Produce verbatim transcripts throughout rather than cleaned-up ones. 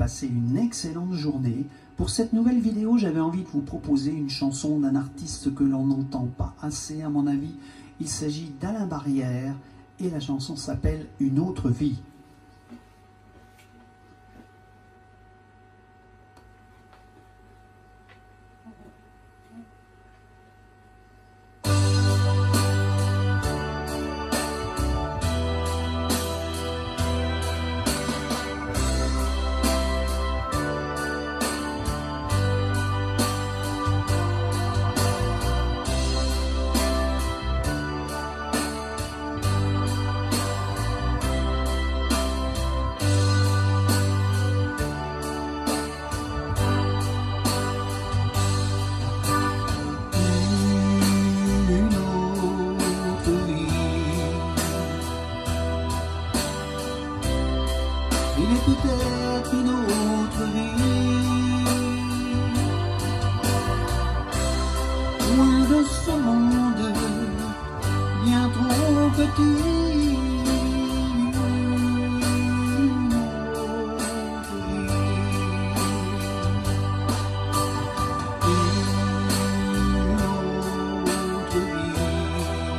passé une excellente journée. Pour cette nouvelle vidéo, j'avais envie de vous proposer une chanson d'un artiste que l'on n'entend pas assez, à mon avis. Il s'agit d'Alain Barrière et la chanson s'appelle « Une autre vie ». Il est peut-être une autre vie, loin de ce monde, bien trop petit. Une autre vie, une autre vie.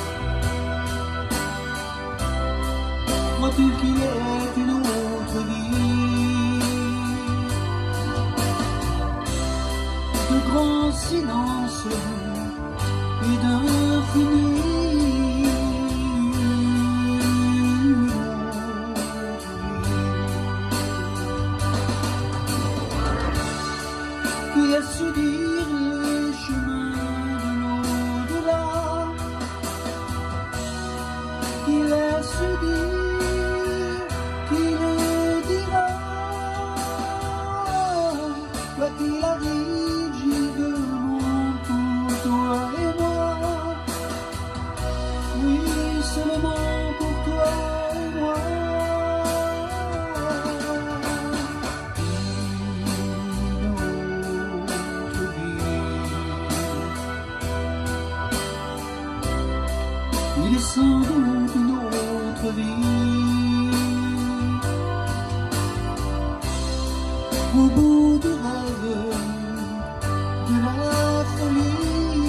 Crois-tu qu'il est une autre vie, de grands silences et d'infini? Une autre vie, qui a su dire les chemins de l'au-delà, qui a su dire, qui le dira. Quoi qu'il arrive, j'y demande pour toi et moi. Oui, seulement pour toi et moi. Une autre vie, il est sans doute une autre vie, au bout du rêve, de la folie.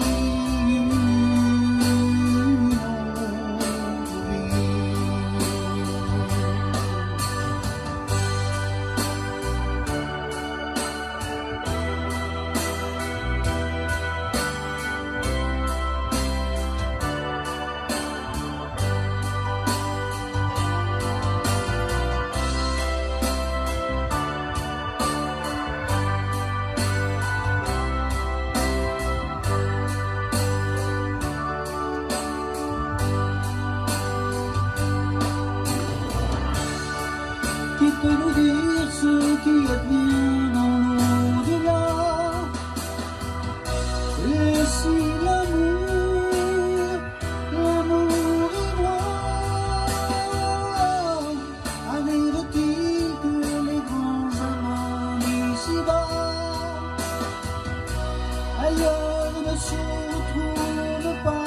Une autre vie, qui peut nous dire ce qui advient dans l'au-delà? Et si l'amour, l'amour et moi, arrive-t-il que les grands amants d'ici-bas, ailleurs ne se retrouvent pas?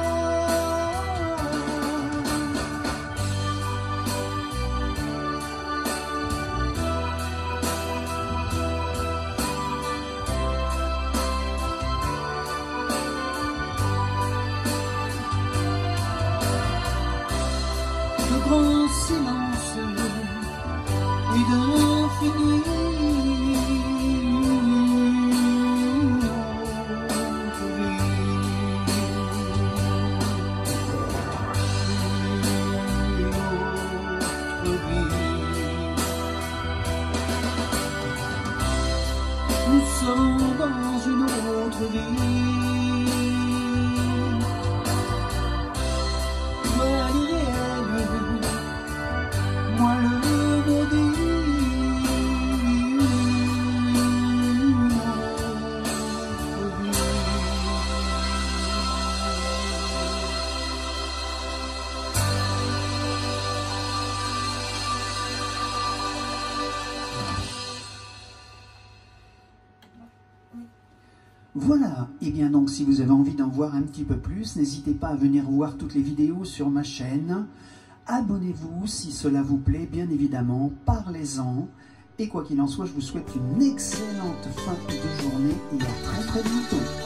De grands silences et d'infini. Une autre vie, une autre vie. Nous sommes dans une autre vie, toi l'irréel, moi le maudit. Une autre vie. Voilà, et bien donc si vous avez envie d'en voir un petit peu plus, n'hésitez pas à venir voir toutes les vidéos sur ma chaîne. Abonnez-vous si cela vous plaît, bien évidemment, parlez-en. Et quoi qu'il en soit, je vous souhaite une excellente fin de journée et à très très bientôt.